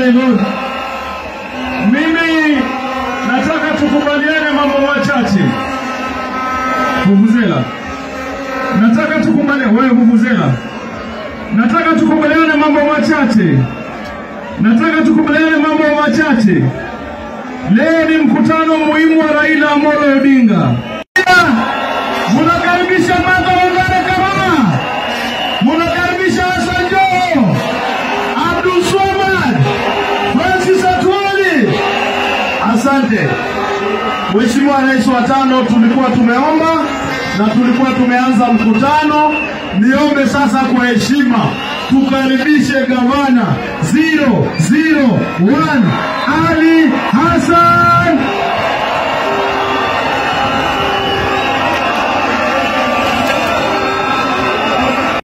my Lord. Mimi nataka tukubaliane mambo machache. Vuvuzela. Nataka tukubaliane wewe vuvuzela. Nataka tukubaliane mambo machache. Nataka tukubaliane mambo machache. Leo ni mkutano muhimu wa Raila Amolo Odinga. Munakaribisha Martha Wangare Karama. Munakaribisha Hassan Joho, Abdul Swamad, Francis Atwoli. Asante. Mheshimiwa Rais wa tano, tulikuwa tumeomba na tulikuwa tumeanza mkutano. Niombe sasa kwa heshima tukaribishe gavana 001 Ali Hassan